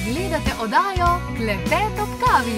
Gledate oddajo Klepet ob kavi.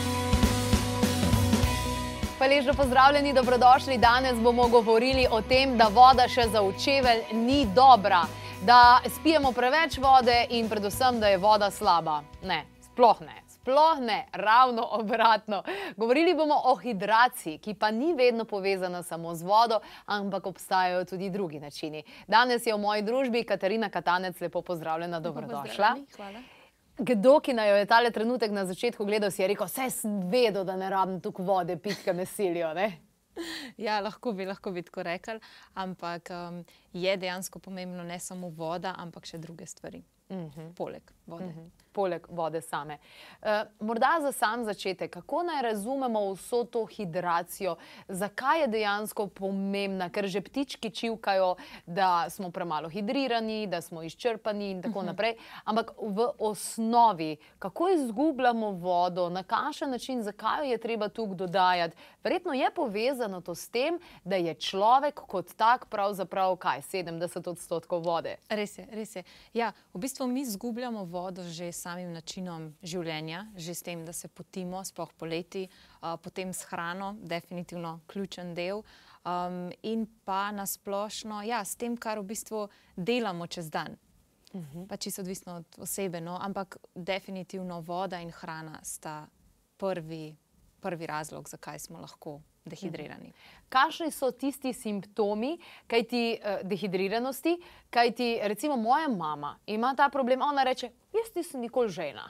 Hvaležno pozdravljeni, dobrodošli. Danes bomo govorili o tem, da voda še za v čevelj ni dobra, da spijemo preveč vode in predvsem, da je voda slaba. Ne, sploh ne. Sploh ne, ravno obratno. Govorili bomo o hidraciji, ki pa ni vedno povezana samo z vodo, ampak obstajajo tudi drugi načini. Danes je v moji družbi Katarina Katanec, lepo pozdravljena, dobrodošla. Hvala. Kdo, ki naj jo je tale trenutek na začetku gledal, si je rekel, saj sem vedel, da ne rabim toliko vode, pitke me silijo, ne? Ja, lahko bi tako rekli, ampak je dejansko pomembno ne samo voda, ampak še druge stvari, poleg vode. Poleg vode same. Morda za sam začetek, kako naj razumemo vso to hidracijo? Zakaj je dejansko pomembna? Ker že ptički čivkajo, da smo premalo hidrirani, da smo izčrpani in tako naprej. Ampak v osnovi, kako izgubljamo vodo, na kakšen način, zakaj jo je treba tukaj dodajati? Verjetno je povezano to s tem, da je človek kot tak pravzaprav, 70% vode. Res je. Ja, v bistvu mi izgubljamo vodo že samim načinom življenja, že s tem, da se potimo, sploh poleti, potem s hrano, definitivno ključen del, in pa nasplošno, ja, s tem, kar v bistvu delamo čez dan. Pa čisto odvisno od osebe, no, ampak definitivno voda in hrana sta prvi razlog, zakaj smo lahko dehidrirani. Kakšni so tisti simptomi dehidriranosti, kajti recimo moja mama ima ta problem, ona reče, jaz nisem nikoli žejna.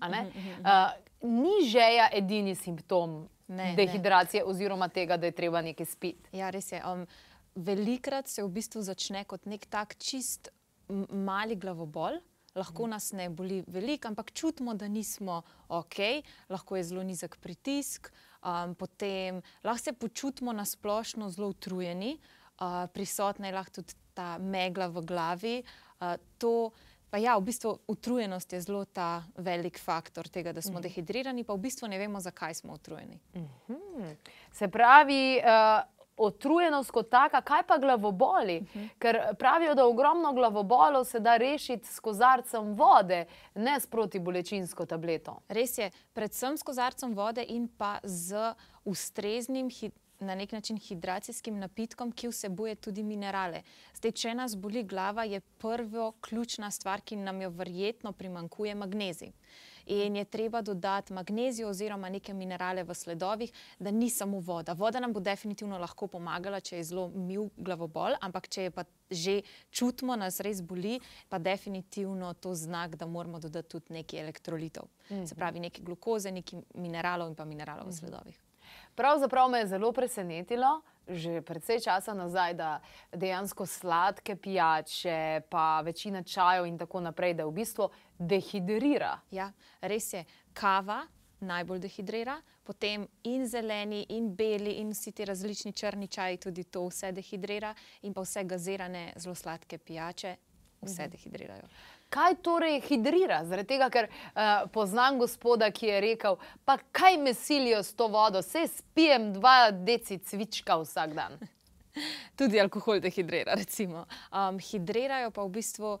Ni žeja edini simptom dehidracije oziroma tega, da je treba nekaj spiti. Ja, res je. Velikrat se v bistvu začne kot nek tak čist mali glavobol. Lahko nas ne boli veliko, ampak čutimo, da nismo okej, lahko je zelo nizek pritisk, potem lahko se počutimo na splošno zelo utrujeni, prisotna je lahko tudi ta megla v glavi. Pa ja, v bistvu utrujenost je zelo ta velik faktor tega, da smo dehidrirani, pa v bistvu ne vemo, zakaj smo utrujeni. Se pravi, utrujenost kot taka, kaj pa glavoboli? Ker pravijo, da ogromno glavobolov se da rešiti s kozarcem vode, ne s protibolečinsko tableto. Res je, predvsem s kozarcem vode in pa z ustreznim na nek način hidracijskim napitkom, ki vsebuje tudi minerale. Zdaj, če nas boli glava, je prvo ključna stvar, ki nam jo verjetno primanjkuje, magnezij. In je treba dodati magnezijo oziroma neke minerale v sledovih, da ni samo voda. Voda nam bo definitivno lahko pomagala, če je zelo mil glavobol, ampak če je pa že čutimo, nas res boli, pa definitivno to znak, da moramo dodati tudi nekaj elektrolitov. Se pravi, nekaj glukoze, nekaj mineralov in pa mineralov v sledovih. Pravzaprav me je zelo presenetilo, že precej časa nazaj, da dejansko sladke pijače, pa večina čajev in tako naprej, da v bistvu dehidrira. Ja, res je. Kava najbolj dehidrira, potem in zeleni, in beli, in vsi ti različni črni čaji, tudi to vse dehidrira, in pa vse gazirane, zelo sladke pijače, vse dehidrirajo. Kaj torej hidrira? Zaradi tega, ker poznam gospoda, ki je rekel, pa kaj me silijo s to vodo, saj spijem 2 deci cvička vsak dan. Tudi alkohol dehidrira, recimo. Hidrirajo pa v bistvu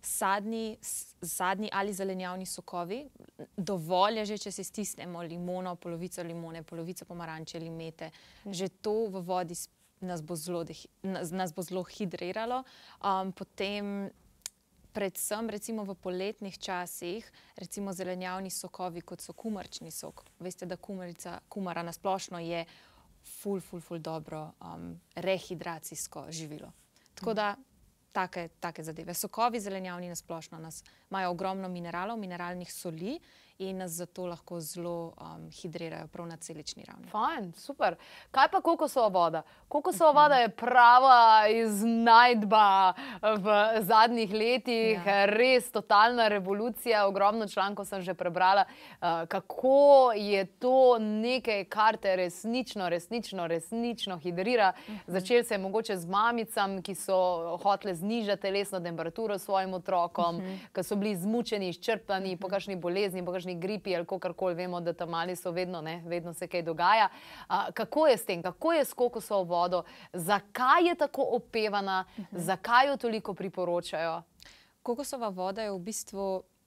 sadni ali zelenjavni sokovi. Dovolj je že, če si stisnemo limono, polovico limone, polovico pomaranče ali mete. Že to v vodi nas bo zelo hidriralo. Potem predvsem recimo v poletnih časih, recimo zelenjavni sokovi, kot so kumarčni sok. Veste, da kumara na splošno je ful dobro rehidracijsko živilo. Tako da take zadeve. Sokovi zelenjavni na splošno imajo ogromno mineralov, mineralnih soli in nas zato lahko zelo hidrirajo prav na celični ravni. Fajn, super. Kaj pa kokosova voda? Kokosova voda je prava iznajdba v zadnjih letih, res totalna revolucija, ogromno člankov sem že prebrala, kako je to nekaj, kar te resnično hidrira. Začeli se je mogoče z mamicam, ki so hotele znižati telesno temperaturo svojim otrokom, ki so bili izmučeni, izčrpani po kakšni bolezni, po kakšni gripi ali kakorkoli, vemo, da tam mali so vedno se kaj dogaja. Kako je s tem? Kako je s kokosovo vodo? Zakaj je tako opevana? Zakaj jo toliko priporočajo? Kokosova voda je v bistvu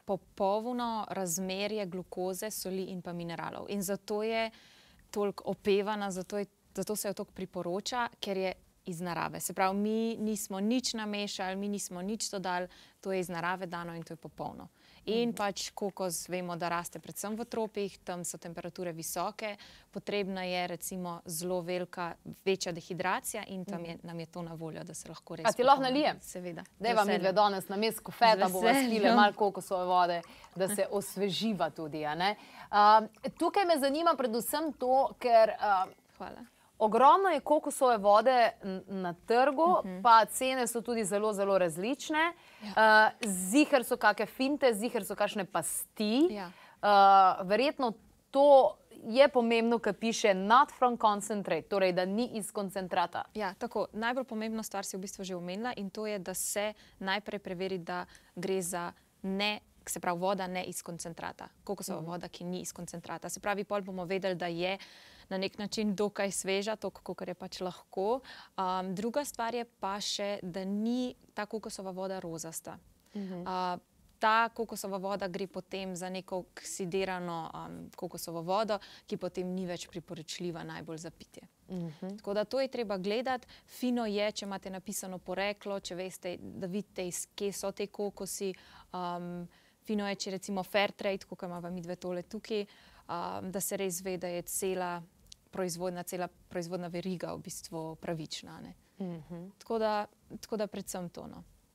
popolno razmerje glukoze, soli in pa mineralov. In zato je toliko opevana, zato se jo toliko priporoča, ker je iz narave. Se pravi, mi nismo nič namešali, mi nismo nič dodali, to je iz narave dano in to je popolno. In pač kokos vemo, da raste predvsem v tropih, tam so temperature visoke, potrebna je recimo zelo večja dehidracija in tam nam je to na voljo, da se lahko res... A ti lahko nalijem? Seveda. Dajva midve danes na mesto kofeta, bova spile malo kokosove vode, da se osveživa tudi, a ne? Tukaj me zanima predvsem to, ker... Hvala. Ogromno je kokosove vode na trgu, pa cene so tudi zelo, zelo različne. Ziher so kakšne finte, ziher so kakšne pasti. Verjetno to je pomembno, kar piše not from concentrate, torej da ni iz koncentrata. Ja, tako. Najbolj pomembno stvar si v bistvu že omenila in to je, da se najprej preveri, da gre za se pravi voda ne iz koncentrata. Kokosova voda, ki ni iz koncentrata. Se pravi, pol bomo vedeli, da je na nek način dokaj sveža, toliko, kolikor je pač lahko. Druga stvar je pa še, da ni ta kokosova voda rozasta. Ta kokosova voda gre potem za neko oksidirano kokosovo vodo, ki potem ni več priporočljiva najbolj za pitje. Tako da to je treba gledati. Fino je, če imate napisano poreklo, če veste, da vidite, kje so te kokosi. Fino je, če recimo fair trade, kot imamo midve tole tukaj, da se res ve, da je cela proizvodna veriga v bistvu pravična. Tako da predvsem to.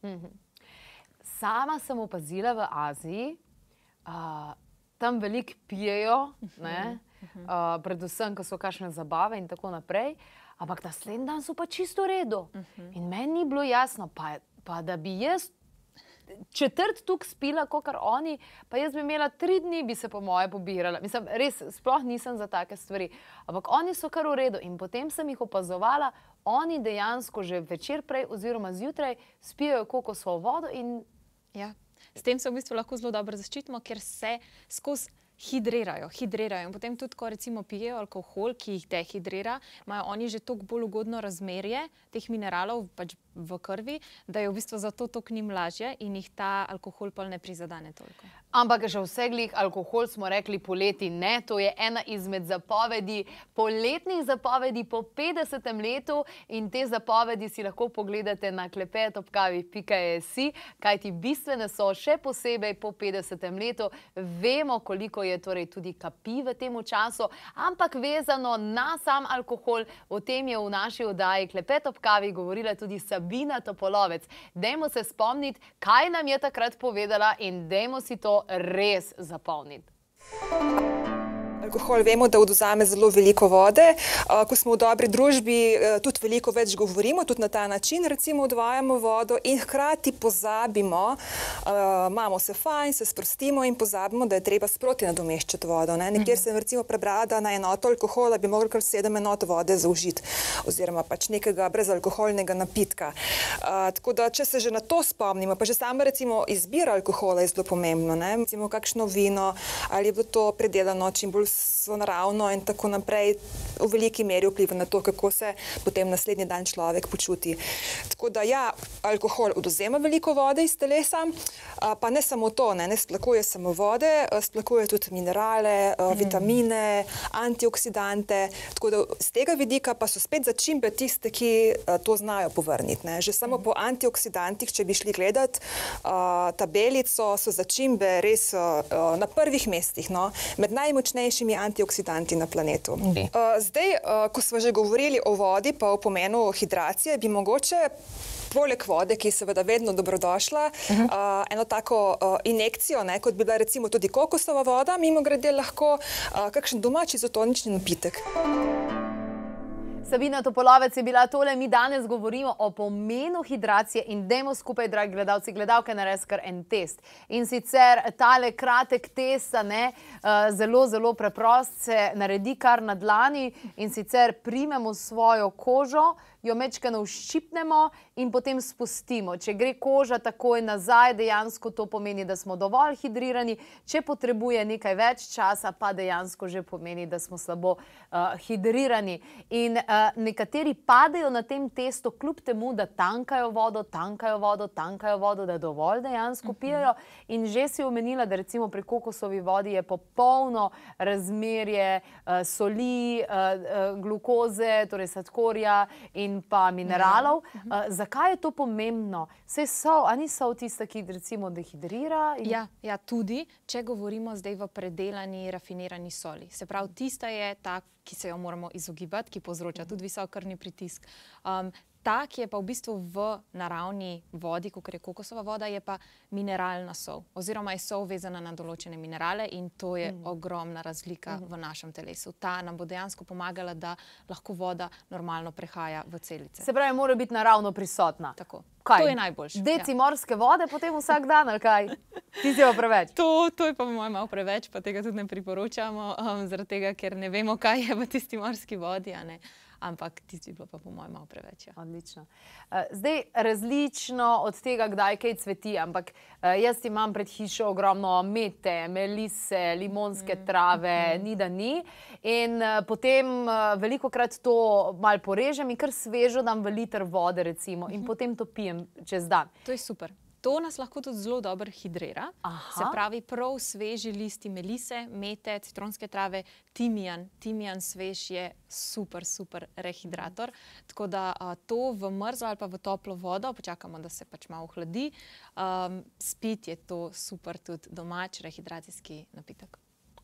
Sama sem opazila v Aziji, tam veliko pijejo, predvsem, ko so kakšne zabave in tako naprej, ampak naslednji dan so pa čisto v redu. In meni ni bilo jasno, pa da bi jaz četrt tuk spila, kakor oni, pa jaz bi imela 3 dni, bi se po moje pobirala. Mislim, res, sploh nisem za take stvari. Ampak oni so kar v redu in potem sem jih opazovala, oni dejansko že večer prej oziroma zjutraj spijajo kokosovo vodo in... Ja, s tem se v bistvu lahko zelo dobro zaščitimo, ker se skozi hidrirajo. In potem tudi, ko recimo pijejo alkohol, ki jih dehidrira, imajo oni že toliko bolj ugodno razmerje teh mineralov pač v krvi, da je v bistvu zato toliko njim lažje in jih ta alkohol pa ne prizadene toliko. Ampak že vse glih alkohol smo rekli poleti ne, to je ena izmed zapovedi, poletnih zapovedi po 50. letu in te zapovedi si lahko pogledate na klepetobkavi.si, kajti bistvene so še posebej po 50. letu. Vemo, koliko je torej tudi kapi v tem času, ampak vezano na sam alkohol, o tem je v naši oddaji Klepet ob kavi govorila tudi Sabina Topolovec. Dajmo se spomniti, kaj nam je takrat povedala in dajmo si to res zapomniti. Alkohol vemo, da odvzame zelo veliko vode. Ko smo v dobri družbi, tudi veliko več govorimo, tudi na ta način recimo odvajamo vodo in hkrati pozabimo, imamo se fajn, se sprostimo in pozabimo, da je treba sproti nadomeščati vodo. Nekjer sem recimo prebrala, da na enoto alkohola bi mogli kar 7 enot vode zaužiti oziroma pač nekega brezalkoholnega napitka. Tako da, če se že na to spomnimo, pa že sama recimo izbira alkohola je zelo pomembno. Recimo kakšno vino, ali je bilo to predelano čim bolj naravno in tako naprej, v veliki meri vpliva na to, kako se potem naslednji dan človek počuti. Tako da ja, alkohol odvzema veliko vode iz telesa, pa ne samo to, ne splakuje samo vode, splakuje tudi minerale, vitamine, antioksidante, tako da z tega vidika pa so spet začimbe tiste, ki to znajo povrniti. Že samo po antioksidantih, če bi šli gledati tabelico, so začimbe res na prvih mestih, med najmočnejšimi antioksidanti na planetu. Zdaj, ko smo že govorili o vodi pa o pomenu hidracije, bi mogoče poleg vode, ki je seveda vedno dobrodošla, eno tako injekcijo, kot bi bila recimo tudi kokosova voda, mimogrede lahko kakšen domač izotonični napitek. Sabina Topolovec je bila tole, mi danes govorimo o pomenu hidracije in dajmo skupaj, dragi gledalci, gledalke, narediti kar en test. In sicer tale kratek test, zelo, zelo preprost, se naredi kar na dlani in sicer primemo svojo kožo, jo mečkano ščipnemo in potem spustimo. Če gre koža takoj nazaj, dejansko to pomeni, da smo dovolj hidrirani. Če potrebuje nekaj več časa, pa dejansko že pomeni, da smo slabo hidrirani. In nekateri padejo na tem testu, kljub temu, da tankajo vodo, da dovolj dejansko pijejo. In že si omenila, da recimo pri kokosovi vodi je popolno razmerje soli, glukoze, torej sladkorja in pa mineralov. Zakaj je to pomembno? Saj sol, a ni sol tista, ki recimo dehidrira? Ja, tudi, če govorimo zdaj v predelani, rafinirani soli. Se pravi, tista je ta, ki se jo moramo izogibati, ki povzroča tudi visok krvni pritisk. Ta, ki je pa v bistvu v naravni vodi, kot je kokosova voda, je pa mineralna sol. Oziroma je sol vezana na določene minerale in to je ogromna razlika v našem telesu. Ta nam bo dejansko pomagala, da lahko voda normalno prehaja v celice. Se pravi, mora biti naravno prisotna. Tako. Kaj? To je najboljše. Deci morske vode potem vsak dan, ali kaj? Ti si pa preveč. To je pa po mojem malo preveč, pa tega tudi ne priporočamo, zaradi tega, ker ne vemo, kaj je v tisti morski vodi, a ne. Ampak tisti bilo pa po mojem malo preveč. Ja. Odlično. Zdaj, različno od tega, kdaj kaj cveti, ampak jaz imam pred hišo ogromno mete, melise, limonske trave, ni da ni. In potem velikokrat to malo porežem in kar svežo dam v liter vode recimo in potem to pijem čez dan. To je super. To nas lahko tudi zelo dobro hidrira. Se pravi, prav sveži listi melise, mete, citronske trave, timijan. Timijan svež je super rehidrator. Tako da to v mrzlo ali pa v toplo vodo, počakamo, da se pač malo ohladi, spiti je to super tudi domač rehidracijski napitek.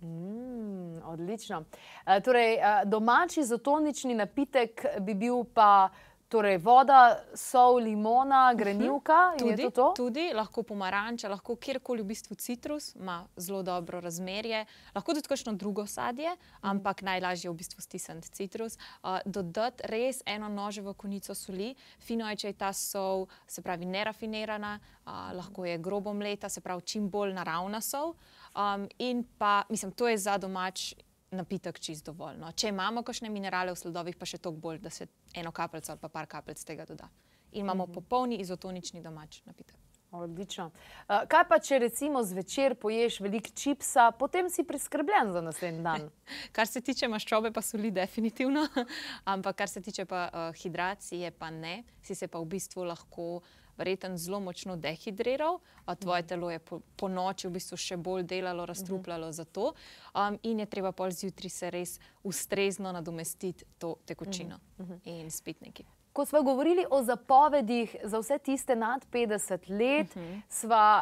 Odlično. Torej, domači izotonični napitek bi bil pa torej voda, sol, limona, grenivka, je to to? Tudi, lahko pomaranča, lahko kjerkoli v bistvu citrus, ima zelo dobro razmerje. Lahko tudi kakšno drugo sadje, ampak najlažje je v bistvu stisniti citrus. Dodati res eno noževo konico soli. Fino je, če je ta sol, se pravi, nerafinirana, lahko je grobo mleta, se pravi, čim bolj naravna sol. In pa, mislim, to je za domač napitek čist dovolj. Če imamo kakšne minerale v sledovih, pa še toliko bolj, da se eno kapljico ali pa par kapljic tega doda. In imamo popolni izotonični domač napitek. Odlično. Kaj pa, če recimo zvečer poješ veliko čipsa, potem si preskrbljen za naslednji dan? Kar se tiče maščobe pa soli definitivno, ampak kar se tiče pa hidracije pa ne, si se pa v bistvu lahko verjetno zelo močno dehidriral, tvoje telo je po noči v bistvu še bolj delalo, razstrupljalo za to in je treba pol zjutraj se res ustrezno nadomestiti to tekočino in spiti nekaj. Ko sva govorili o zapovedih za vse tiste nad 50 let, sva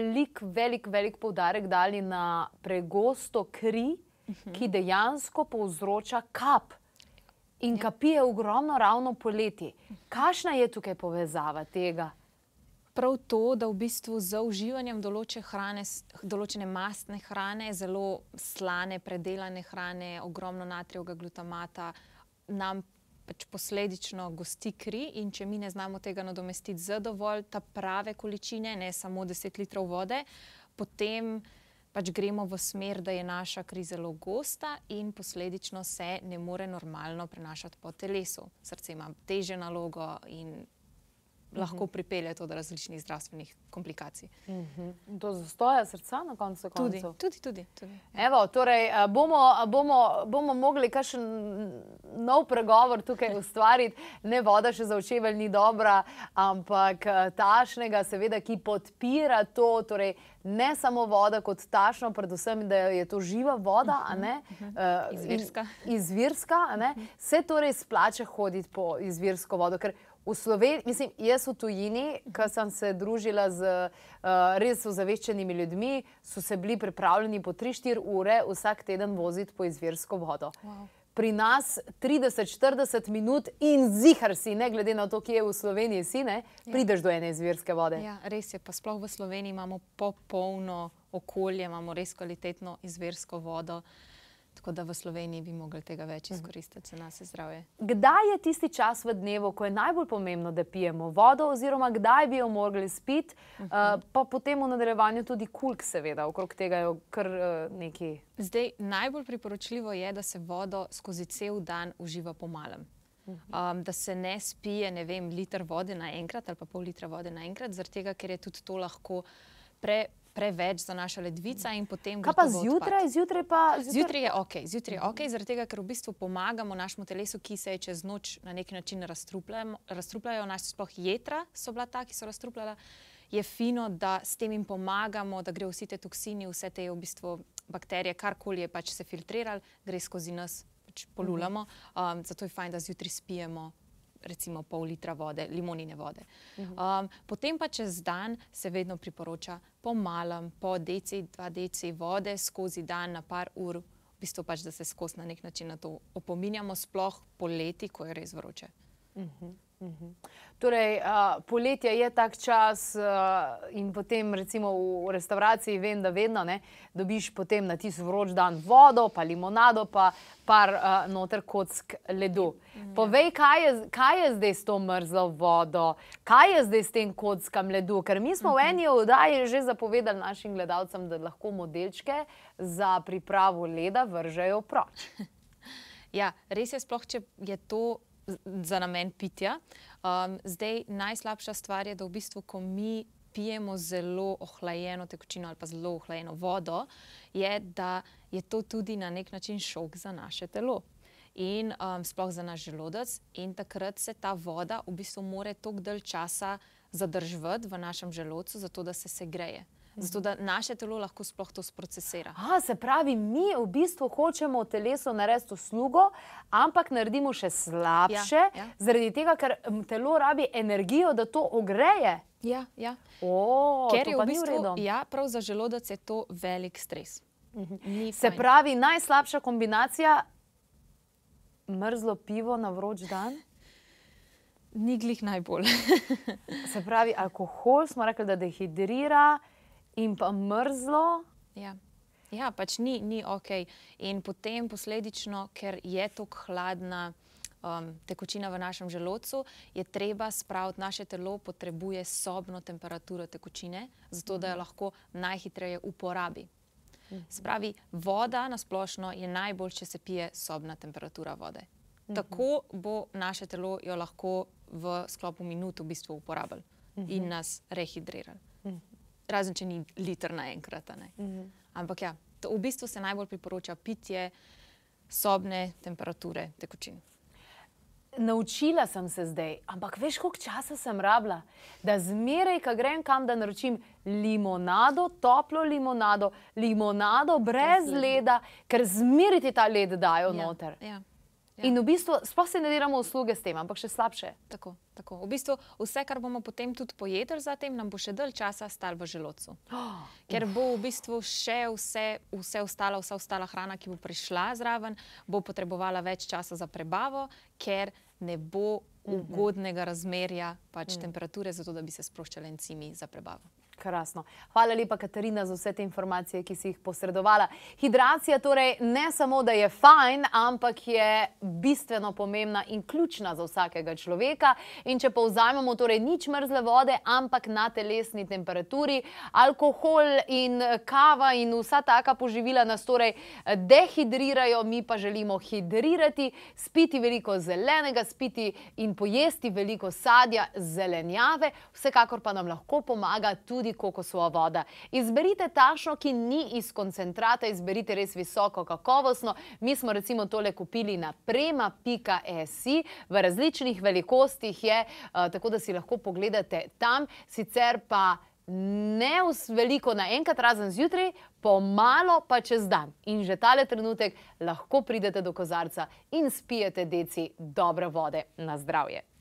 velik poudarek dali na pregosto kri, ki dejansko povzroča kap. In kapi je ogromno ravno poleti. Kakšna je tukaj povezava tega? Prav to, da v bistvu z uživanjem določene mastne hrane, zelo slane, predelane hrane, ogromno natrijevega glutamata, nam pač posledično gosti kri in če mi ne znamo tega nadomestiti z dovolj ta prave količine, ne samo 10 litrov vode, potem pač gremo v smer, da je naša kri zelo gosta in posledično se ne more normalno prenašati po telesu. Srce ima težjo nalogo in lahko pripelje to do različnih zdravstvenih komplikacij. Do zastoja srca na koncu koncev? Tudi. Evo, torej, bomo mogli kakšen nov pregovor tukaj ustvariti. Ne, voda še za očevelj ni dobra, ampak tašnega, seveda, ki podpira to, torej ne samo voda kot tašno, predvsem, da je to živa voda, a ne? Izvirska, a ne? Se torej splača hoditi po izvirsko vodo, ker v Sloveniji, mislim, jaz v tujini, ko sem se družila z res ozaveščenimi ljudmi, so se bili pripravljeni po 3-4 ure vsak teden voziti po izvirsko vodo. Pri nas 30-40 minut in zihar si, ne glede na to, kje v Sloveniji si, ne, prideš do ene izvirske vode. Ja, res je, pa sploh v Sloveniji imamo popolno okolje, imamo res kvalitetno izvirsko vodo. Tako da v Sloveniji bi mogli tega več izkoristiti za nas zdravje. Kdaj je tisti čas v dnevu, ko je najbolj pomembno, da pijemo vodo, oziroma kdaj bi jo mogli spiti, pa potem v nadaljevanju tudi kulk, seveda, okrog tega je kar nekaj. Zdaj, najbolj priporočljivo je, da se vodo skozi cel dan uživa po malem. Da se ne spije, ne vem, liter vode naenkrat ali pa pol litra vode naenkrat, zaradi tega, ker je tudi to lahko preveč za naša ledvica in potem Kaj pa zjutraj? Zjutraj je ok, zaradi tega, ker v bistvu pomagamo našemu telesu, ki se je čez noč na neki način razstrupljajo, naši sploh jetra so bila ta, ki so razstrupljala, je fino, da s tem jim pomagamo, da gre vsi te toksini, vse te v bistvu bakterije, karkoli je pač se filtrirali, gre skozi nas, pač polulamo, zato je fajn, da zjutraj spijemo recimo pol litra vode, limonine vode. Potem pa čez dan se vedno priporoča po malem, po deci, 2 deci vode skozi dan na par ur, v bistvu pač, da se skozi na nek način na to opominjamo, sploh poleti, ko je res vroče. Torej, poletje je tak čas in potem recimo v restavraciji vem, da vedno dobiš potem na tisti vroč dan vodo, pa limonado, pa par noter kock ledu. Povej, kaj je zdaj s to mrzlo vodo? Kaj je zdaj s tem kockam ledu? Ker mi smo v eni oddaji že zapovedali našim gledalcem, da lahko modelčke za pripravo leda vržejo proč. Ja, res je, sploh če je to za namen pitja. Zdaj, najslabša stvar je, da v bistvu, ko mi pijemo zelo ohlajeno tekočino ali pa zelo ohlajeno vodo, je, da je to tudi na nek način šok za naše telo. In sploh za naš želodec. In takrat se ta voda v bistvu more toliko dalj časa zadržati v našem želodcu, zato da se segreje. Zato da naše telo lahko sploh to sprocesira. Se pravi, mi v bistvu hočemo telesu narediti uslugo, ampak naredimo še slabše, zaradi tega, ker telo rabi energijo, da to ogreje. Ja. Ker je v bistvu, prav za želodec je to velik stres. Se pravi, najslabša kombinacija mrzlo pivo na vroč dan? Ni glih najbolj. Se pravi, alkohol smo rekli, da dehidrira, in pa mrzlo. Ja, pač ni ok. In potem posledično, ker je toliko hladna tekočina v našem želodcu, je treba spraviti, naše telo potrebuje sobno temperaturo tekočine, zato da jo lahko najhitreje uporabi. Spravi, voda na splošno je najbolj, če se pije sobna temperatura vode. Tako bo naše telo jo lahko v sklopu minut v bistvu uporabili in nas rehidrirali. Razen, če ni liter naenkrat. Ampak ja, v bistvu se najbolj priporoča pitje sobne temperature tekočin. Naučila sem se zdaj, ampak veš, koliko časa sem rabila, da zmeraj, ko grem kam, da naročim limonado, toplo limonado brez leda, ker zmeraj ti ta led dajo noter. In v bistvu sploh se ne delamo usluge s tem, ampak še slabše. Tako. V bistvu vse, kar bomo potem tudi pojedli za tem, nam bo še dalj časa stalo v želodcu. Ker bo v bistvu še vsa ostala hrana, ki bo prišla zraven, bo potrebovala več časa za prebavo, ker ne bo ugodnega razmerja pač temperature, zato da bi se sproščali encimi za prebavo. Krasno. Hvala lepa, Katarina, za vse te informacije, ki si jih posredovala. Hidracija torej ne samo, da je fajn, ampak je bistveno pomembna in ključna za vsakega človeka. In če povzamemo, torej nič mrzle vode, ampak na telesni temperaturi, alkohol in kava in vsa taka poživila nas torej dehidrirajo, mi pa želimo hidrirati, spiti veliko zelenega, spiti in pojesti veliko sadja, zelenjave, vsekakor pa nam lahko pomaga tudi kokosova voda. Izberite takšno, ki ni iz koncentrata, izberite res visoko kakovostno. Mi smo recimo tole kupili na prema.si, v različnih velikostih je, tako da si lahko pogledate tam, sicer pa ne veliko naenkrat, razen zjutraj, pomalo pa čez dan. In že tale trenutek lahko pridete do kozarca in spijete deci dobre vode na zdravje.